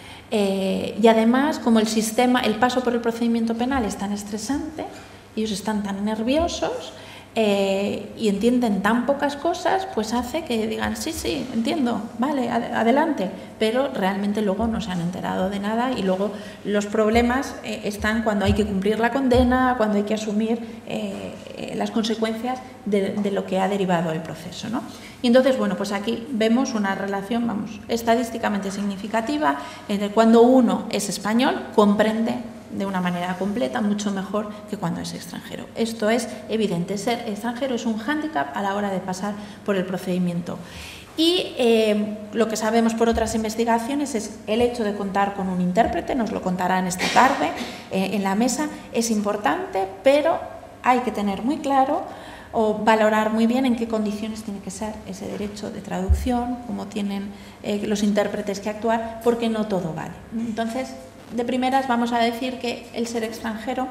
Eh, y además, como el sistema, el paso por el procedimiento penal es tan estresante, ellos están tan nerviosos eh, y entienden tan pocas cosas, pues hace que digan, sí, sí, entiendo, vale, ad adelante, pero realmente luego no se han enterado de nada y luego los problemas eh, están cuando hay que cumplir la condena, cuando hay que asumir eh, eh, las consecuencias de, de lo que ha derivado el proceso, ¿no? Y entonces, bueno, pues aquí vemos una relación, vamos, estadísticamente significativa entre cuando uno es español, comprende de una manera completa, mucho mejor que cuando es extranjero. Esto es evidente, ser extranjero es un hándicap a la hora de pasar por el procedimiento. Y eh, lo que sabemos por otras investigaciones es el hecho de contar con un intérprete, nos lo contarán esta tarde eh, en la mesa, es importante, pero hay que tener muy claro o valorar muy bien en qué condiciones tiene que ser ese derecho de traducción, cómo tienen eh, los intérpretes que actuar, porque no todo vale. Entonces, de primeras vamos a decir que el ser extranjero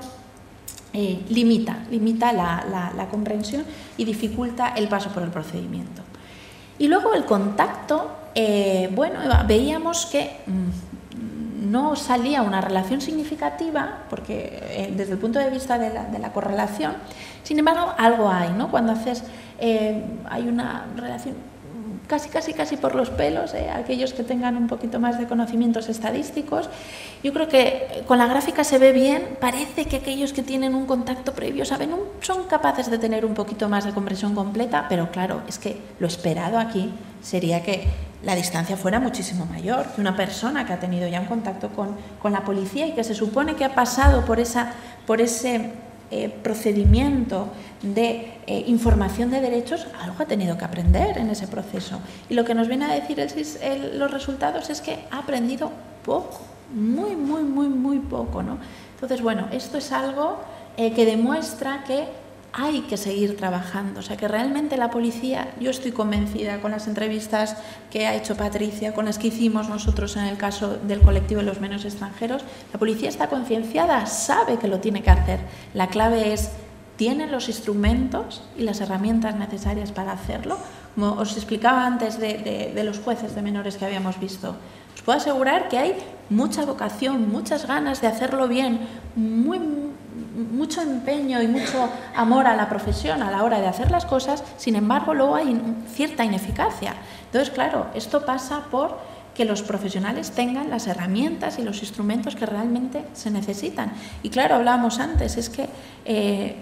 eh, limita, limita la, la, la comprensión y dificulta el paso por el procedimiento. Y luego el contacto, eh, bueno, veíamos que mmm, no salía una relación significativa, porque eh, desde el punto de vista de la, de la correlación, sin embargo, algo hay, ¿no? Cuando haces, eh, hay una relación casi, casi, casi por los pelos, eh, aquellos que tengan un poquito más de conocimientos estadísticos. Yo creo que con la gráfica se ve bien, parece que aquellos que tienen un contacto previo saben, un, son capaces de tener un poquito más de comprensión completa, pero claro, es que lo esperado aquí sería que la distancia fuera muchísimo mayor, que una persona que ha tenido ya un contacto con, con la policía y que se supone que ha pasado por, esa, por ese eh, procedimiento de eh, información de derechos, algo ha tenido que aprender en ese proceso. Y lo que nos viene a decir el, el, los resultados es que ha aprendido poco, muy, muy, muy, muy poco, ¿no? Entonces, bueno, esto es algo eh, que demuestra que hay que seguir trabajando, o sea que realmente la policía, yo estoy convencida con las entrevistas que ha hecho Patricia, con las que hicimos nosotros en el caso del colectivo de los menores extranjeros, la policía está concienciada, sabe que lo tiene que hacer. La clave es, ¿tienen los instrumentos y las herramientas necesarias para hacerlo? Como os explicaba antes de, de, de los jueces de menores que habíamos visto, os puedo asegurar que hay mucha vocación, muchas ganas de hacerlo bien, muy, mucho empeño y mucho amor a la profesión a la hora de hacer las cosas, sin embargo luego hay cierta ineficacia. Entonces, claro, esto pasa por que los profesionales tengan las herramientas y los instrumentos que realmente se necesitan. Y claro, hablábamos antes, es que eh,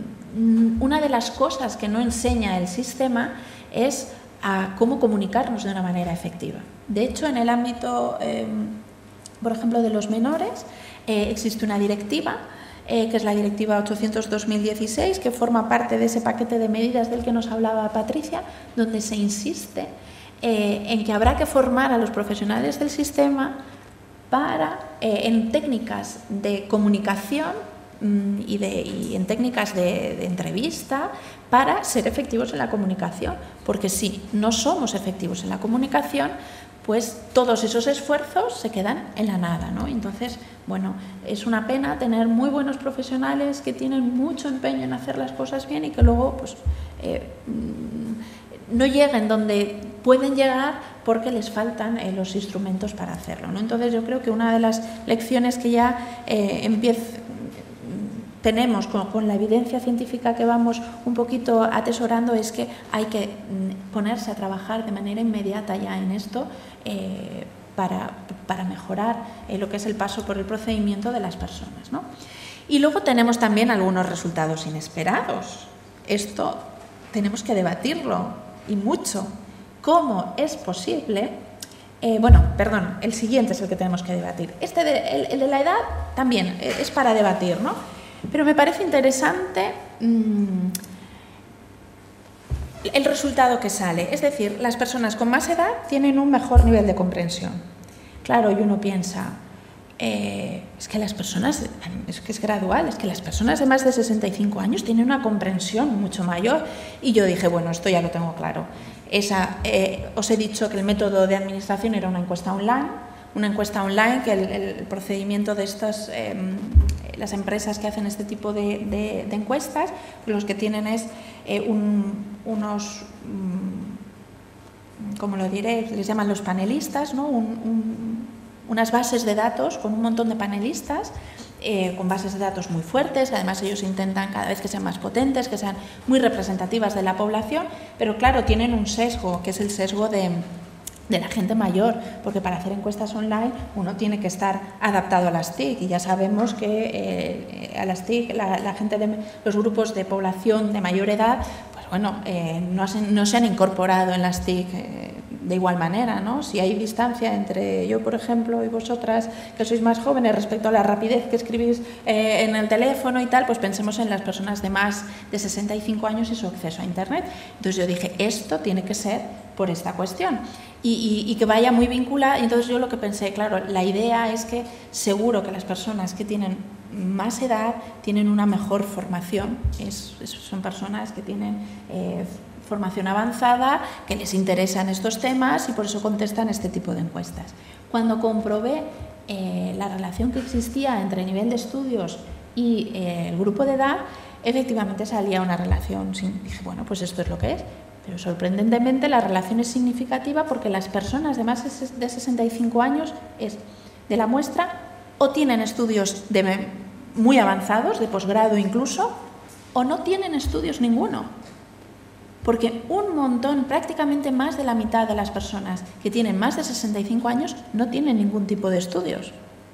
una de las cosas que no enseña el sistema es a cómo comunicarnos de una manera efectiva. De hecho, en el ámbito, eh, por ejemplo, de los menores, eh, existe una directiva, eh, que es la Directiva ochocientos barra dos mil dieciséis, que forma parte de ese paquete de medidas del que nos hablaba Patricia, donde se insiste eh, en que habrá que formar a los profesionales del sistema para, eh, en técnicas de comunicación mmm, y, de, y en técnicas de, de entrevista, para ser efectivos en la comunicación, porque si no somos efectivos en la comunicación, pues todos esos esfuerzos se quedan en la nada, ¿no? Entonces, bueno, es una pena tener muy buenos profesionales que tienen mucho empeño en hacer las cosas bien y que luego pues, eh, no lleguen donde pueden llegar porque les faltan eh, los instrumentos para hacerlo, ¿no? Entonces, yo creo que una de las lecciones que ya eh, empieza tenemos con, con la evidencia científica que vamos un poquito atesorando es que hay que ponerse a trabajar de manera inmediata ya en esto eh, para, para mejorar eh, lo que es el paso por el procedimiento de las personas, ¿no? Y luego tenemos también algunos resultados inesperados. Esto tenemos que debatirlo y mucho. ¿Cómo es posible? Eh, bueno, perdón, el siguiente es el que tenemos que debatir. Este de, el, el de la edad también es para debatir, ¿no? Pero me parece interesante mmm, el resultado que sale. Es decir, las personas con más edad tienen un mejor nivel de comprensión. Claro, y uno piensa, eh, es que las personas, es que es gradual, es que las personas de más de sesenta y cinco años tienen una comprensión mucho mayor. Y yo dije, bueno, esto ya lo tengo claro. Esa, eh, os he dicho que el método de administración era una encuesta online, una encuesta online, que el, el procedimiento de estas, eh, las empresas que hacen este tipo de, de, de encuestas, los que tienen es eh, un, unos, um, ¿cómo lo diré? Les llaman los panelistas, ¿no? Un, un, unas bases de datos con un montón de panelistas, eh, con bases de datos muy fuertes. Además ellos intentan cada vez que sean más potentes, que sean muy representativas de la población, pero claro, tienen un sesgo, que es el sesgo de, de la gente mayor, porque para hacer encuestas online uno tiene que estar adaptado a las T I C, y ya sabemos que eh, a las T I C, la, la gente de los grupos de población de mayor edad, pues bueno, eh, no, has, no se han incorporado en las T I C eh, de igual manera, ¿no? Si hay distancia entre yo, por ejemplo, y vosotras, que sois más jóvenes, respecto a la rapidez que escribís eh, en el teléfono y tal, pues pensemos en las personas de más de sesenta y cinco años y su acceso a Internet. Entonces yo dije, esto tiene que ser por esta cuestión. Y, y, y que vaya muy vinculada. Entonces yo lo que pensé, claro, la idea es que seguro que las personas que tienen más edad tienen una mejor formación, es, es, son personas que tienen eh, formación avanzada, que les interesan estos temas y por eso contestan este tipo de encuestas. Cuando comprobé eh, la relación que existía entre el nivel de estudios y eh, el grupo de edad, efectivamente salía una relación. Dije, bueno, pues esto es lo que es. Pero sorprendentemente la relación es significativa porque las personas de más de sesenta y cinco años es de la muestra o tienen estudios de muy avanzados, de posgrado incluso, o no tienen estudios ninguno. Porque un montón, prácticamente más de la mitad de las personas que tienen más de sesenta y cinco años no tienen ningún tipo de estudios.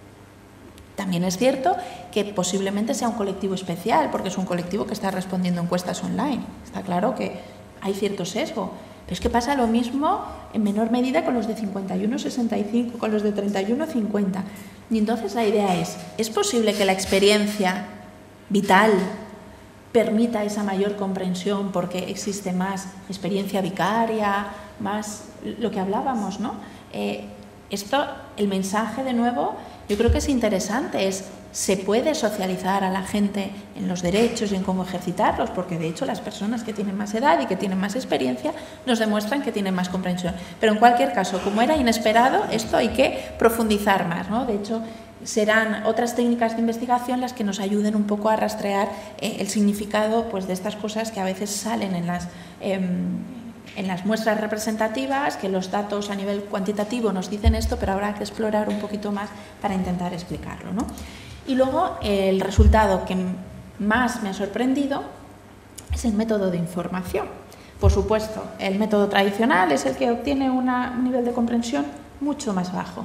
También es cierto que posiblemente sea un colectivo especial, porque es un colectivo que está respondiendo encuestas online. Está claro que hay cierto sesgo, pero es que pasa lo mismo en menor medida con los de cincuenta y uno sesenta y cinco, con los de treinta y uno cincuenta. Y entonces la idea es, ¿es posible que la experiencia vital permita esa mayor comprensión porque existe más experiencia vicaria, más lo que hablábamos, ¿no? Eh, esto, el mensaje de nuevo, yo creo que es interesante, es se puede socializar a la gente en los derechos y en cómo ejercitarlos, porque de hecho las personas que tienen más edad y que tienen más experiencia nos demuestran que tienen más comprensión. Pero en cualquier caso, como era inesperado, esto hay que profundizar más, ¿no? De hecho, serán otras técnicas de investigación las que nos ayuden un poco a rastrear eh, el significado, pues, de estas cosas que a veces salen en las, eh, en las muestras representativas, que los datos a nivel cuantitativo nos dicen esto, pero habrá que explorar un poquito más para intentar explicarlo, ¿no? Y luego el resultado que más me ha sorprendido es el método de información. Por supuesto, el método tradicional es el que obtiene una, un nivel de comprensión mucho más bajo,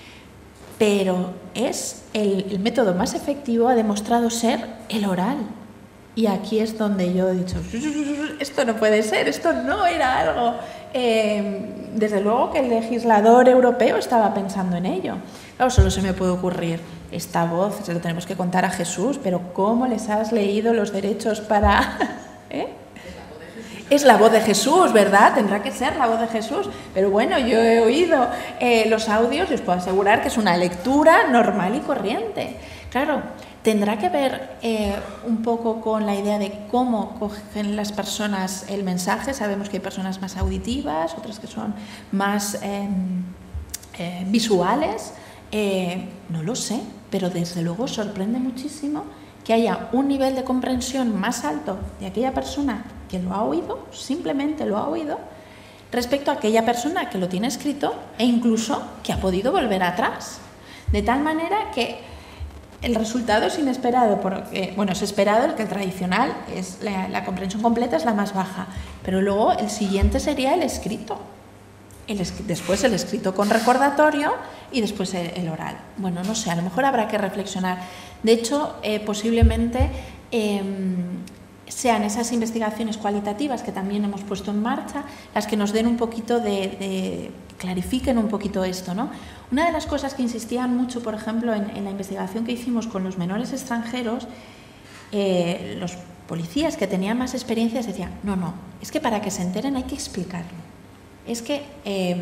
pero es el, el método más efectivo, ha demostrado ser el oral. Y aquí es donde yo he dicho, esto no puede ser, esto no era algo. Eh, desde luego que el legislador europeo estaba pensando en ello. Claro, solo se me puede ocurrir esta voz, se lo tenemos que contar a Jesús, pero ¿cómo les has leído los derechos para...? ¿Eh? Es la voz de Jesús, ¿verdad? Tendrá que ser la voz de Jesús. Pero bueno, yo he oído eh, los audios y os puedo asegurar que es una lectura normal y corriente. Claro, tendrá que ver eh, un poco con la idea de cómo cogen las personas el mensaje. Sabemos que hay personas más auditivas, otras que son más eh, eh, visuales. Eh, no lo sé, pero desde luego sorprende muchísimo que haya un nivel de comprensión más alto de aquella persona que lo ha oído, simplemente lo ha oído, respecto a aquella persona que lo tiene escrito e incluso que ha podido volver atrás. De tal manera que el resultado es inesperado, porque, bueno, es esperado el que el tradicional, es la, la comprensión completa es la más baja, pero luego el siguiente sería el escrito. El, después el escrito con recordatorio y después el, el oral. Bueno, no sé, a lo mejor habrá que reflexionar. De hecho, eh, posiblemente eh, sean esas investigaciones cualitativas que también hemos puesto en marcha las que nos den un poquito de, de clarifiquen un poquito esto, ¿no? Una de las cosas que insistían mucho, por ejemplo, en, en la investigación que hicimos con los menores extranjeros, eh, los policías que tenían más experiencias decían, no, no, es que para que se enteren hay que explicarlo. Es que eh,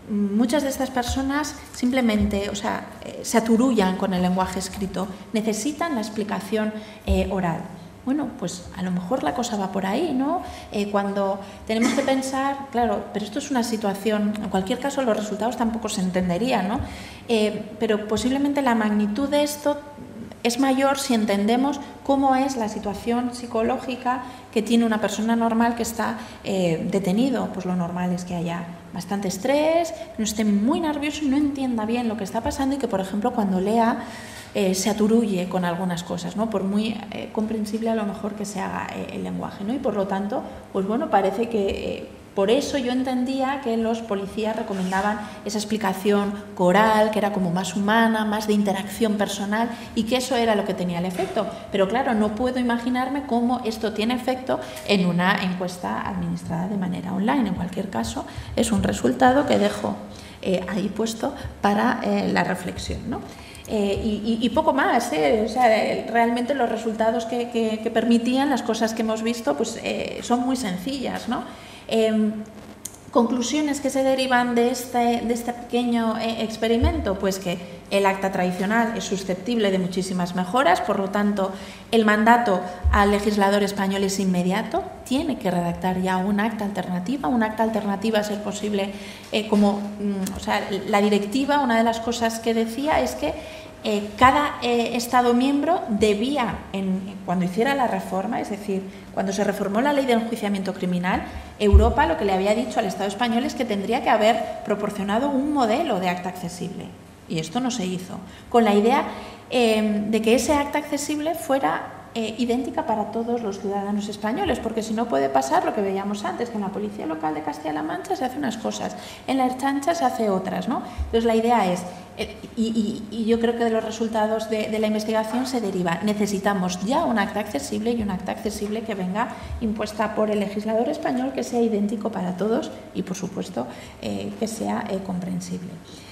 muchas de estas personas simplemente, o sea, eh, se aturullan con el lenguaje escrito, necesitan la explicación eh, oral. Bueno, pues a lo mejor la cosa va por ahí, ¿no? Eh, cuando tenemos que pensar, claro, pero esto es una situación, en cualquier caso los resultados tampoco se entenderían, ¿no? Eh, pero posiblemente la magnitud de esto es mayor si entendemos cómo es la situación psicológica que tiene una persona normal que está eh, detenido. Pues lo normal es que haya bastante estrés, que no esté muy nervioso y no entienda bien lo que está pasando y que, por ejemplo, cuando lea eh, se aturulle con algunas cosas, ¿no? Por muy eh, comprensible a lo mejor que se haga eh, el lenguaje, ¿no? Y por lo tanto, pues bueno, parece que eh, por eso yo entendía que los policías recomendaban esa explicación coral, que era como más humana, más de interacción personal, y que eso era lo que tenía el efecto. Pero claro, no puedo imaginarme cómo esto tiene efecto en una encuesta administrada de manera online. En cualquier caso, es un resultado que dejo eh, ahí puesto para eh, la reflexión, ¿no? Eh, y, y, y poco más, ¿eh? O sea, realmente los resultados que, que, que permitían, las cosas que hemos visto, pues eh, son muy sencillas, ¿no? Eh, conclusiones que se derivan de este, de este pequeño eh, experimento, pues que el acta tradicional es susceptible de muchísimas mejoras, por lo tanto el mandato al legislador español es inmediato, tiene que redactar ya un acta alternativa, un acta alternativa a ser posible eh, como, mm, o sea, la directiva, una de las cosas que decía es que Eh, cada eh, Estado miembro debía, en, cuando hiciera la reforma, es decir, cuando se reformó la ley de enjuiciamiento criminal, Europa lo que le había dicho al Estado español es que tendría que haber proporcionado un modelo de acta accesible. Y esto no se hizo, con la idea eh, de que ese acta accesible fuera eh, idéntica para todos los ciudadanos españoles, porque si no puede pasar lo que veíamos antes, que en la Policía Local de Castilla-La Mancha se hace unas cosas, en la Ertzaintza se hace otras, ¿no? Entonces la idea es, eh, y, y, y yo creo que de los resultados de, de la investigación se deriva, necesitamos ya un acta accesible y un acta accesible que venga impuesta por el legislador español, que sea idéntico para todos y, por supuesto, eh, que sea eh, comprensible.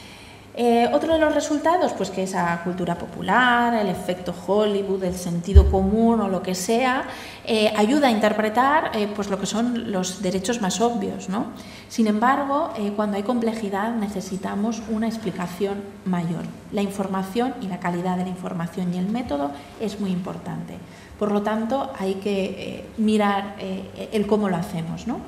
Eh, otro de los resultados, pues que esa cultura popular, el efecto Hollywood, el sentido común o lo que sea, eh, ayuda a interpretar eh, pues lo que son los derechos más obvios, ¿no? Sin embargo, eh, cuando hay complejidad necesitamos una explicación mayor. La información y la calidad de la información y el método es muy importante. Por lo tanto, hay que eh, mirar eh, el cómo lo hacemos, ¿no?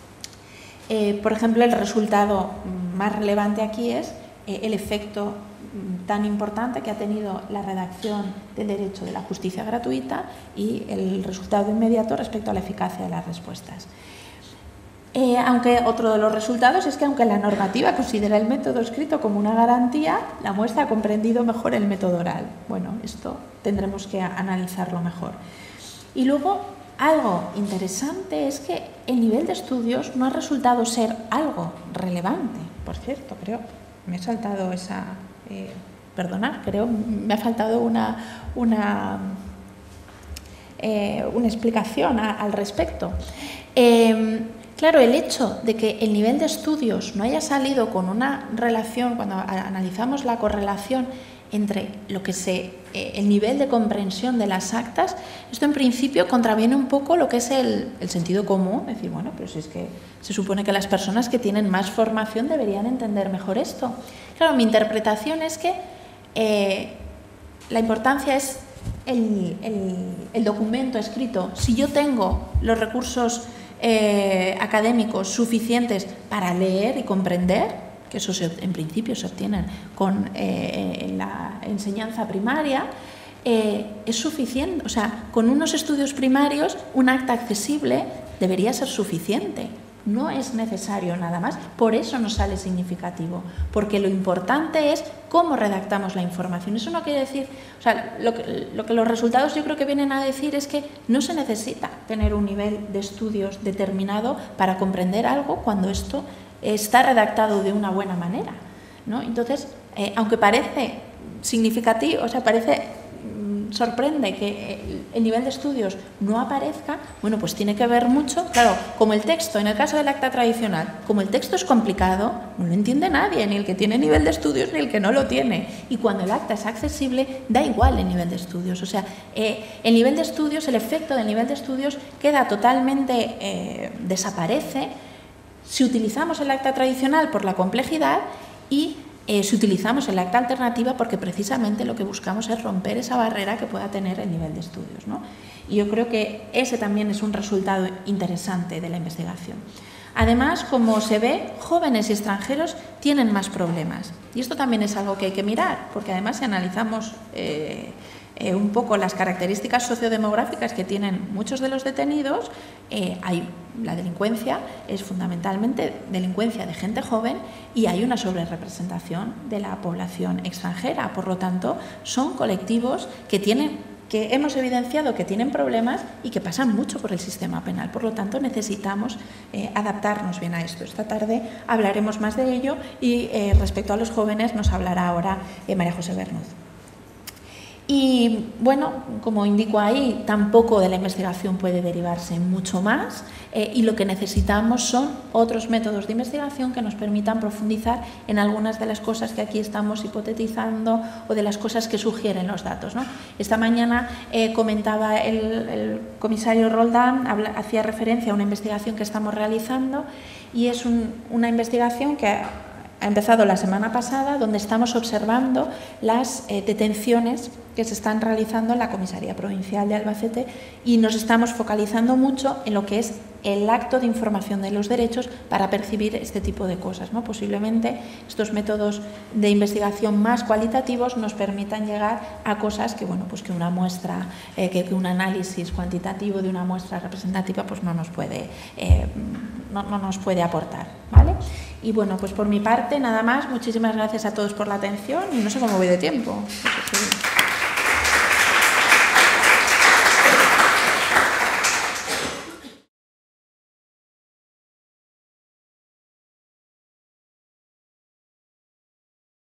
Eh, por ejemplo, el resultado más relevante aquí es el efecto tan importante que ha tenido la redacción del derecho de la justicia gratuita y el resultado inmediato respecto a la eficacia de las respuestas. Eh, aunque otro de los resultados es que aunque la normativa considera el método escrito como una garantía, la muestra ha comprendido mejor el método oral. Bueno, esto tendremos que analizarlo mejor. Y luego, algo interesante es que el nivel de estudios no ha resultado ser algo relevante. Por cierto, creo... Me he saltado esa... Eh, perdonad, creo, me ha faltado una, una, eh, una explicación a, al respecto. Eh, claro, el hecho de que el nivel de estudios no haya salido con una relación, cuando analizamos la correlación entre lo que se, eh, el nivel de comprensión de las actas, esto en principio contraviene un poco lo que es el, el sentido común, es decir, bueno, pero si es que se supone que las personas que tienen más formación deberían entender mejor esto. Claro, mi interpretación es que eh, la importancia es el, el, el documento escrito. Si yo tengo los recursos eh, académicos suficientes para leer y comprender, que eso se, en principio se obtienen con eh, la enseñanza primaria, eh, es suficiente. O sea, con unos estudios primarios, un acta accesible debería ser suficiente. No es necesario nada más, por eso no sale significativo, porque lo importante es cómo redactamos la información. Eso no quiere decir, o sea, lo que, lo que los resultados yo creo que vienen a decir es que no se necesita tener un nivel de estudios determinado para comprender algo cuando esto está redactado de una buena manera, ¿no? Entonces, eh, aunque parece significativo, o sea, parece, mmm, sorprende que el, el nivel de estudios no aparezca, bueno, pues tiene que ver mucho, claro, como el texto, en el caso del acta tradicional, como el texto es complicado, no lo entiende nadie, ni el que tiene nivel de estudios ni el que no lo tiene, y cuando el acta es accesible, da igual el nivel de estudios, o sea, eh, el nivel de estudios, el efecto del nivel de estudios queda totalmente, eh, desaparece, si utilizamos el acta tradicional por la complejidad y eh, si utilizamos el acta alternativa porque precisamente lo que buscamos es romper esa barrera que pueda tener el nivel de estudios, ¿no? Y yo creo que ese también es un resultado interesante de la investigación. Además, como se ve, jóvenes y extranjeros tienen más problemas. Y esto también es algo que hay que mirar, porque además si analizamos eh, eh, un poco las características sociodemográficas que tienen muchos de los detenidos, eh, hay, la delincuencia es fundamentalmente delincuencia de gente joven y hay una sobrerepresentación de la población extranjera. Por lo tanto, son colectivos que tienen que hemos evidenciado que tienen problemas y que pasan mucho por el sistema penal. Por lo tanto, necesitamos eh, adaptarnos bien a esto. Esta tarde hablaremos más de ello y eh, respecto a los jóvenes nos hablará ahora eh, María José Bernuz. Y bueno, como indico ahí, tampoco de la investigación puede derivarse mucho más eh, y lo que necesitamos son otros métodos de investigación que nos permitan profundizar en algunas de las cosas que aquí estamos hipotetizando o de las cosas que sugieren los datos, ¿no? Esta mañana eh, comentaba el, el comisario Roldán, habla, hacía referencia a una investigación que estamos realizando y es un, una investigación que ha empezado la semana pasada, donde estamos observando las eh, detenciones que se están realizando en la Comisaría Provincial de Albacete y nos estamos focalizando mucho en lo que es el acto de información de los derechos para percibir este tipo de cosas, ¿no? Posiblemente estos métodos de investigación más cualitativos nos permitan llegar a cosas que, bueno, pues que una muestra, eh, que, que un análisis cuantitativo de una muestra representativa pues no nos puede, eh, no, no nos puede aportar, ¿vale? Y bueno, pues por mi parte nada más, muchísimas gracias a todos por la atención y no sé cómo voy de tiempo. No sé si...